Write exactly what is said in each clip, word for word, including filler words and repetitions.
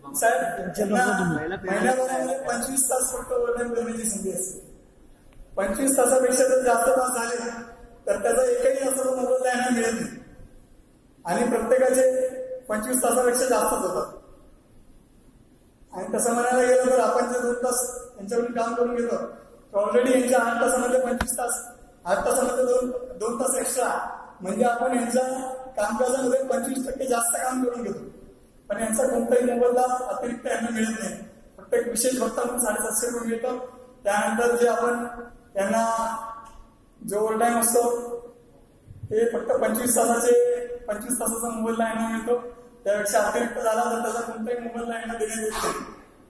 साहेब महिन्याभरामध्ये पंचवीस तास फक्त ओव्हरटाईम करण्याची संधी असते. पंचवीस तासापेक्षा जर जास्त तास झाले तर त्याचा एकही असं मोबदला यांना मिळत नाही आणि प्रत्येकाचे पंचवीस तासापेक्षा जास्तच होतात. आणि तसं म्हणायला गेलं तर आपण जे दोन तास यांच्याकडून काम करून घेतो ऑलरेडी यांच्या आठ तासामध्ये पंचवीस तास आठ तासामध्ये दोन दोन तास एक्स्ट्रा म्हणजे आपण यांच्या कामकाजामध्ये पंचवीस टक्के जास्त काम करून घेतो. पण यांचा कोणताही मोबदला अतिरिक्त यांना मिळत नाही. फक्त एक विशेष भत्ता म्हणून साडेसातशे रुपये मिळतो. त्यानंतर जे आपण त्यांना जो ओव्हरटाईम असतो ते फक्त पंचवीस तासाचे पंचवीस तासाचा मोबदला यांना मिळतो. त्यापेक्षा अतिरिक्त झाला तर त्याचा कोणताही मोबदला यांना देण्यात येत नाही.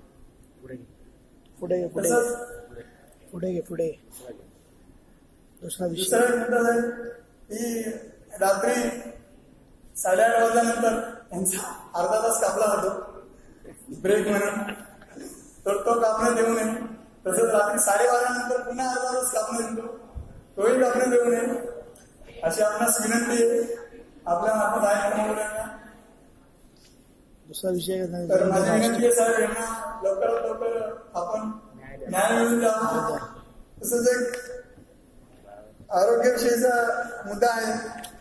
पुढे पुढे पुढे पुढे दुसरा विषय दुसरा आहे की रात्री साडेआठ वाजल्यानंतर त्यांचा अर्धा तास कापला जातो ब्रेक म्हणून, तर तो कापण्यात येऊ नये. तसंच रात्री साडेबारा नंतर पुन्हा अर्धा तास कापण्यात येतो, तोही कापण्यात येऊ नये अशी आपणास विनंती आहे आपल्या मार्फत आहे. दुसरा विषय तर माझी विनंती आहे साहेब यांना लवकरात लवकर आपण न्याय मिळून द्यावा. तसंच एक आरोग्यविषयीचा मुद्दा आहे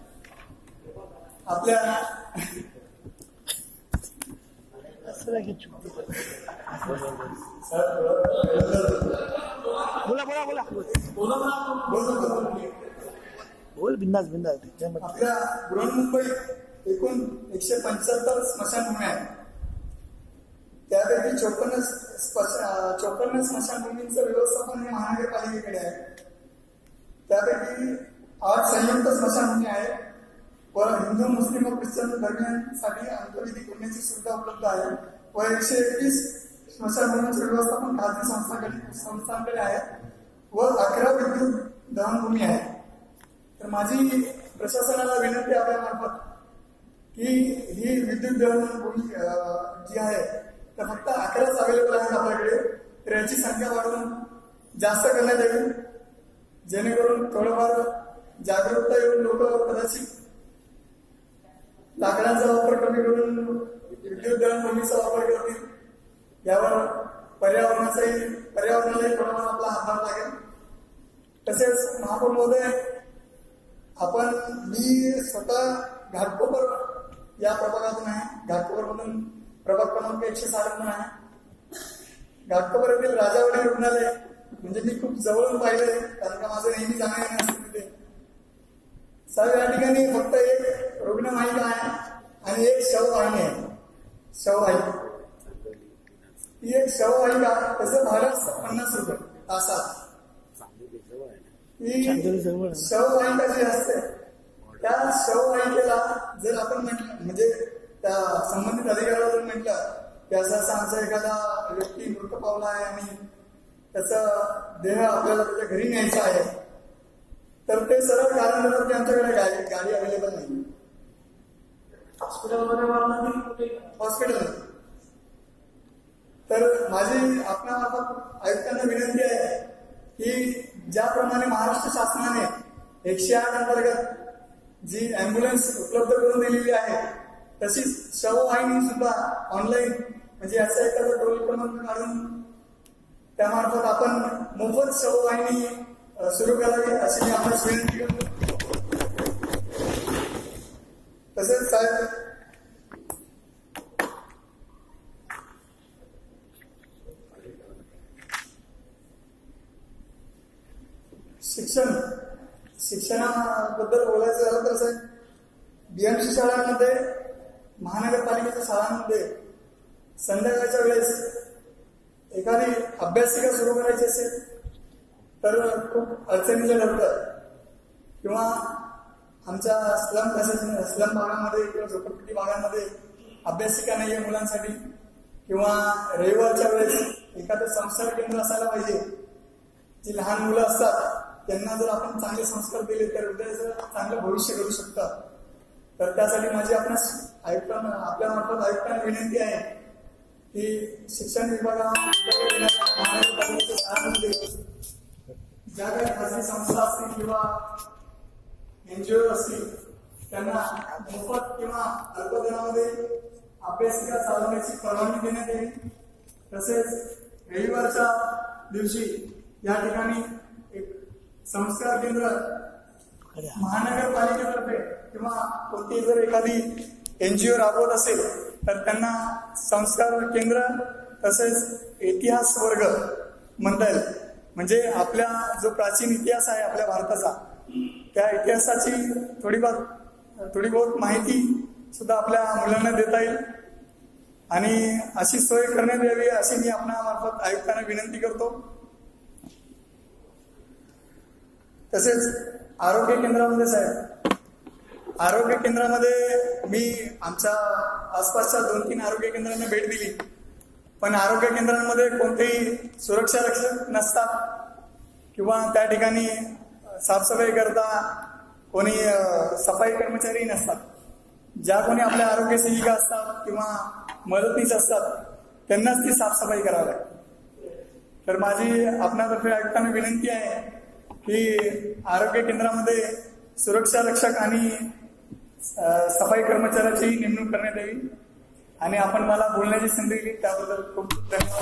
आपल्या बोला बोला बोला बोल बिंदास बिंदास. आपल्या बृहन्मुंबईत एकूण एकशे पंच्याहत्तर स्मशानभूमी आहेत. त्यापैकी चोपन्न चोपन्न स्मशानभूमींचं व्यवस्थापन हे महानगरपालिकेकडे आहे. त्यापैकी आठ संयुक्त स्मशानभूमी आहेत व हिंदू मुस्लिम व ख्रिश्चन धर्मियांसाठी अंत्यविधी करण्याची सुविधा उपलब्ध आहे व एकशे एकवीस स्मशानभूमींचे व्यवस्थापन खाजगी संस्थांकडे संस्थांकडे आहे व अकरा विद्युत दहनभूमी आहे. तर माझी प्रशासनाला विनंती आपल्या मार्फत की ही विद्युत दहनभूमी जी आहे तर फक्त अकराच अवेलेबल आहेत आपल्याकडे, तर याची संख्या वाढवून जास्त करण्यात यावी जेणेकरून थोडंफार जागरूकता येऊन लोक कदाचित लाकडांचा वापर कमी करून विद्युत दहनभूमीचा वापर करतील. यावर पर्यावरणाचाही पर्यावरणालाही थोडाफार आपला हातभार लागेल. तसेच महापौर महोदय, आपण मी स्वतः घाटकोपर या प्रभागातून आहे. घाटकोपरमधून प्रभाग क्रमांक एकशे साठ आहे. घाटकोपर येथील राजावाडी रुग्णालय म्हणजे मी खूप जवळून पाहिलंय कारण का माझं नेहमी जाणं येणं असतं तिथे. साहेब या ठिकाणी फक्त एक रुग्णवाहिका आहे आणि एक शववाहिनी आहे. शववाहिका ही एक शववाहिका त्याचं भाडं पन्नास रुपये तासात. ही शववाहिका जी असते त्या शववाहिकेला जर आपण म्हटलं म्हणजे त्या संबंधित अधिकाऱ्याला जर म्हटलं की असं असं आमचा एखादा व्यक्ती मृत पावला आहे आणि त्याचा देह आपल्याला त्याच्या घरी न्यायचा आहे तर ते सरळ कारण देतात की आमच्याकडे गाडी गाडी अवेलेबल नाही. हॉस्पिटलमध्ये हॉस्पिटल तर माझी आपल्या आयुक्तांना विनंती आहे की ज्याप्रमाणे महाराष्ट्र शासनाने एकशे आठ अंतर्गत जी अँब्युलन्स उपलब्ध करून दिलेली आहे तशीच शववाहिनी सुद्धा ऑनलाईन म्हणजे याचा एखादा टोल क्रमांक काढून त्यामार्फत आपण मोफत शववाहिनी सुरू करावी अशी मी आपल्यास विनंती करतो. तसेच साहेब शिक्षण शिक्षणाबद्दल बोलायचं झालं तर साहेब बीएमसी शाळांमध्ये महानगरपालिकेच्या शाळांमध्ये संध्याकाळच्या वेळेस एखादी अभ्यासिका सुरू करायची असेल तर खूप अडचणीच्या ठरतात किंवा आमच्या स्लम पॅसेज स्लम भागामध्ये किंवा झोपडपट्टी भागांमध्ये अभ्यासिका नाही आहे मुलांसाठी किंवा रविवारच्या वेळेस एखादं संस्कार केंद्र असायला पाहिजे. जी लहान मुलं असतात त्यांना जर आपण चांगले संस्कार दिले तर उद्याचं चांगलं भविष्य घडू शकतात. तर त्यासाठी माझी आपणास आयुक्तांना आपल्या मार्फत आयुक्तांना विनंती आहे की शिक्षण विभागामध्ये ज्या काही खाजगी संस्था असतील किंवा एनजीओ असतील त्यांना मोफत किंवा अल्प दरामध्ये अभ्यासिका चालवण्याची परवानगी देण्यात यावी. तसेच रविवारच्या दिवशी या ठिकाणी एक संस्कार केंद्र महानगरपालिकेतर्फे किंवा कोणती जर एखादी एनजीओ राबवत असेल तर त्यांना संस्कार केंद्र तसेच इतिहास वर्ग म्हणता येईल. म्हणजे आपल्या जो प्राचीन इतिहास आहे आपल्या भारताचा त्या इतिहासाची थोडीफार थोडी बहुत माहिती सुद्धा आपल्या मुलांना देता येईल आणि अशी सोय करण्यात यावी अशी मी आपणामार्फत आयुक्तांना विनंती करतो. तसेच आरोग्य केंद्रामध्ये साहेब आरोग्य केंद्रामध्ये मी आमच्या आसपासच्या दोन तीन आरोग्य केंद्रांना भेट दिली पण आरोग्य केंद्रांमध्ये कोणतेही सुरक्षा रक्षक नसतात किंवा त्या ठिकाणी साफसफाई करता कोणी सफाई कर्मचारी नसतात. ज्या कोणी आपल्या आरोग्य सेविका असतात किंवा मदतनीस असतात त्यांनाच ती साफसफाई करावी लागते. तर माझी आपणातर्फे आयुक्तांना विनंती आहे की आरोग्य केंद्रामध्ये सुरक्षा रक्षक आणि सफाई कर्मचाऱ्याची नेमणूक करण्यात यावी आणि आपण मला बोलण्याची संधी दिली त्याबद्दल खूप धन्यवाद.